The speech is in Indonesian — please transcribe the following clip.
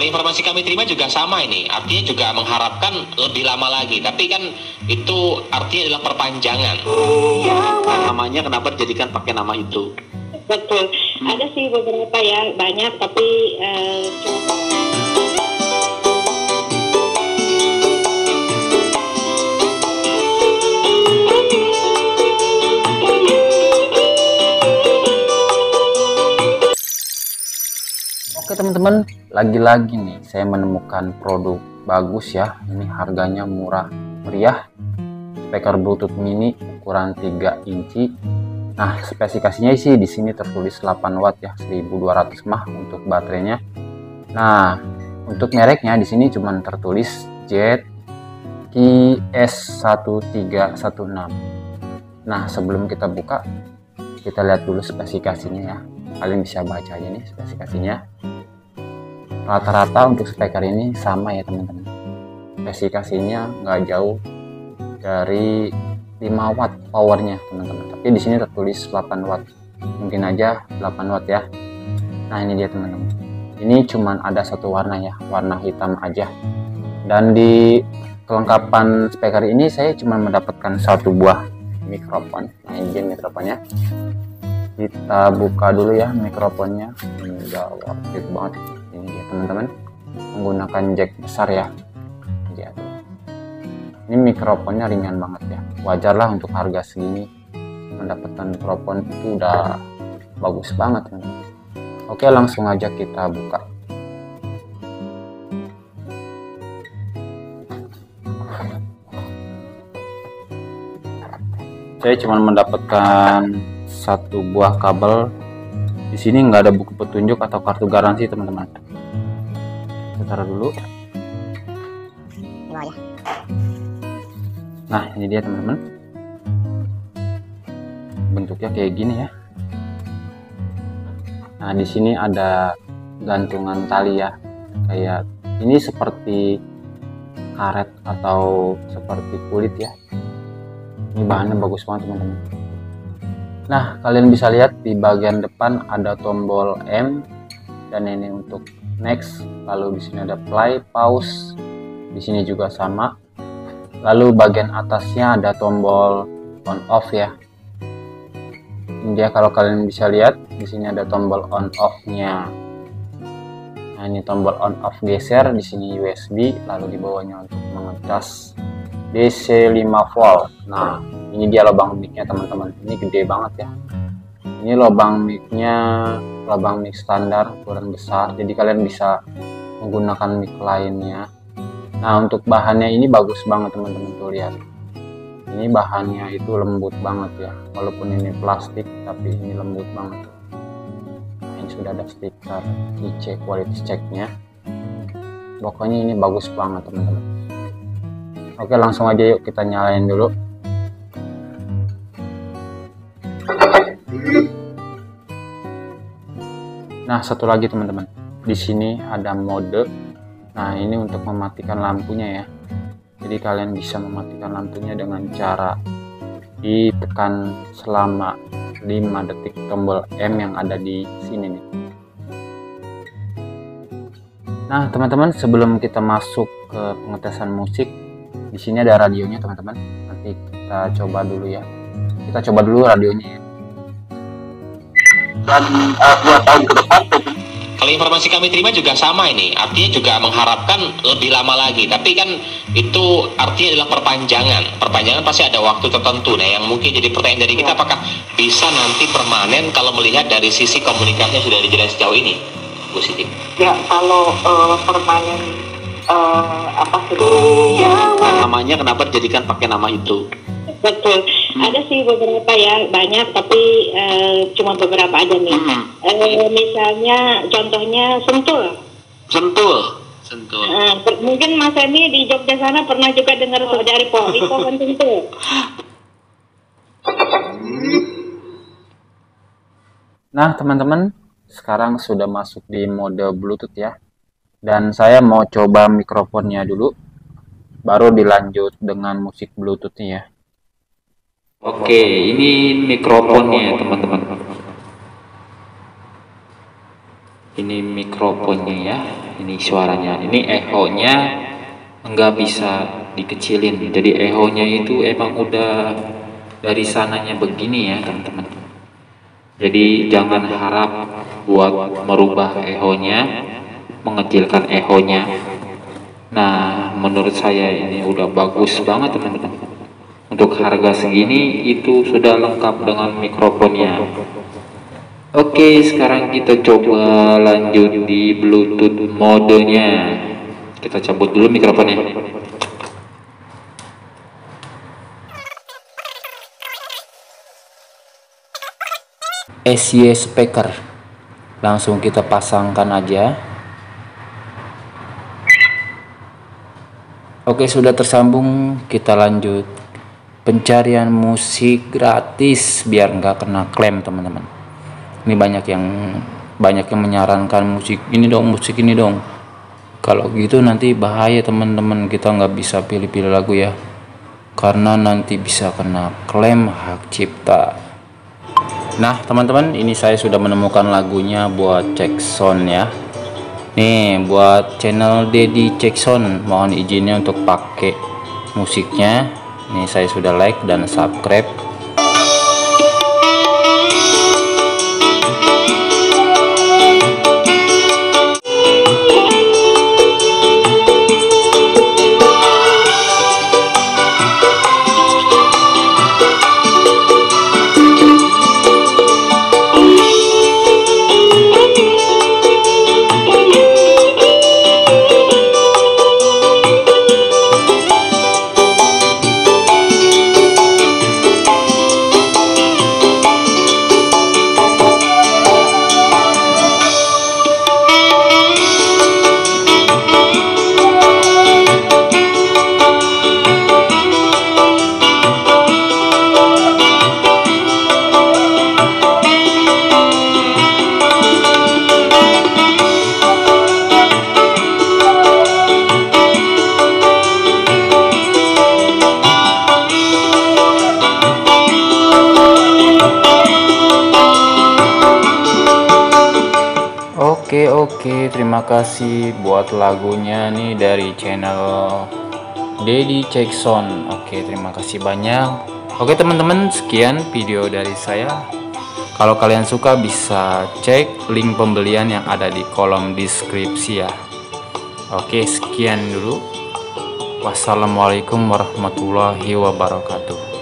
Kalau informasi kami terima juga sama ini, artinya juga mengharapkan lebih lama lagi, tapi kan itu artinya adalah perpanjangan. Namanya kenapa dijadikan pakai nama itu? Betul, ada sih beberapa ya, banyak, tapi Oke teman-teman, lagi-lagi nih saya menemukan produk bagus ya. Ini harganya murah meriah. Speaker Bluetooth mini ukuran 3 inci. Nah, spesifikasinya sih di sini tertulis 8 watt ya, 1200 mAh untuk baterainya. Nah, untuk mereknya di sini cuma tertulis ZKS1316. Nah, sebelum kita buka, kita lihat dulu spesifikasinya ya. Kalian bisa baca aja nih spesifikasinya. Rata-rata untuk speaker ini sama ya teman-teman. Spesifikasinya nggak jauh dari 5 watt powernya teman-teman. Tapi di sini tertulis 8 watt. Mungkin aja 8 watt ya. Nah, ini dia teman-teman. Ini cuman ada satu warna ya, warna hitam aja. Dan di kelengkapan speaker ini saya cuma mendapatkan satu buah mikrofon. Nah, ini dia mikrofonnya. Kita buka dulu ya mikrofonnya. Ini udah worth it banget. Ini dia teman-teman, menggunakan jack besar ya. Ini mikrofonnya ringan banget ya. Wajar lah untuk harga segini mendapatkan mikrofon itu udah bagus banget teman-teman. Oke, langsung aja kita buka. Saya cuma mendapatkan satu buah kabel. Di sini nggak ada buku petunjuk atau kartu garansi teman-teman. Kita taruh dulu. Nah, ini dia teman-teman. Bentuknya kayak gini ya. Nah, di sini ada gantungan tali ya. Kayak ini seperti karet atau seperti kulit ya. Ini bahannya bagus banget teman-teman. Nah, kalian bisa lihat di bagian depan ada tombol M dan ini untuk next. Lalu di sini ada play, pause. Di sini juga sama. Lalu bagian atasnya ada tombol on off ya. Ini dia, kalau kalian bisa lihat di sini ada tombol on off-nya. Nah, ini tombol on off geser, di sini USB, lalu di bawahnya untuk mengecas DC 5 volt. Nah, ini dia lubang mic-nya teman-teman. Ini gede banget ya. Ini lubang mic-nya lubang mic standar ukuran besar, jadi kalian bisa menggunakan mic lainnya. Nah, untuk bahannya ini bagus banget teman-teman, tuh lihat. Ini bahannya itu lembut banget ya. Walaupun ini plastik tapi ini lembut banget. Nah, ini sudah ada stiker IC quality check-nya. Pokoknya ini bagus banget teman-teman. Oke, langsung aja yuk kita nyalain dulu. Nah, satu lagi teman-teman. Di sini ada mode. Nah, ini untuk mematikan lampunya ya. Jadi kalian bisa mematikan lampunya dengan cara ditekan selama 5 detik tombol M yang ada di sini nih. Nah, teman-teman, sebelum kita masuk ke pengetesan musik, di sini ada radionya teman-teman. Nanti kita coba dulu ya. Kita coba dulu radionya ya. Dan 2 tahun ke depan kalau informasi kami terima juga sama ini, artinya juga mengharapkan lebih lama lagi, tapi kan itu artinya adalah perpanjangan. Perpanjangan pasti ada waktu tertentu. Nah, yang mungkin jadi pertanyaan dari kita, apakah bisa nanti permanen kalau melihat dari sisi komunikasinya sudah dijelaskan sejauh ini, Bu Siti? ya kalau permanen apa sih? Namanya kenapa dijadikan pakai nama itu? Betul, ada sih beberapa ya, banyak, tapi cuma beberapa aja nih. Misalnya contohnya Sentul. Mungkin Mas Emi di Jogja sana pernah juga dengar dari Riko kan Sentul. Nah, teman-teman, sekarang sudah masuk di mode Bluetooth ya. Dan saya mau coba mikrofonnya dulu, baru dilanjut dengan musik Bluetooth-nya ya. Oke, ini mikrofonnya ya teman-teman. Ini mikrofonnya ya. ini suaranya. Ini echo-nya nggak bisa dikecilin, jadi echo-nya itu emang udah dari sananya begini ya teman-teman. Jadi jangan harap buat merubah echo-nya, mengecilkan echo-nya. Nah, menurut saya ini udah bagus banget teman-teman. Untuk harga segini itu sudah lengkap dengan mikrofonnya. Oke, sekarang kita coba lanjut di Bluetooth modenya. Kita cabut dulu mikrofonnya. SY speaker, langsung kita pasangkan aja. Oke, sudah tersambung. Kita lanjut pencarian musik gratis biar nggak kena klaim teman-teman. Ini banyak yang menyarankan musik ini dong. Kalau gitu nanti bahaya teman-teman, kita nggak bisa pilih-pilih lagu ya, karena nanti bisa kena klaim hak cipta. Nah teman-teman, ini saya sudah menemukan lagunya buat cek sound ya. Nih buat channel Dedi Cek Sound, mohon izinnya untuk pakai musiknya. Ini saya sudah like dan subscribe. Oke, terima kasih buat lagunya nih dari channel Dedi Cek Sound. Oke, terima kasih banyak. Oke teman-teman, sekian video dari saya. Kalau kalian suka bisa cek link pembelian yang ada di kolom deskripsi ya. Oke, sekian dulu. Wassalamualaikum warahmatullahi wabarakatuh.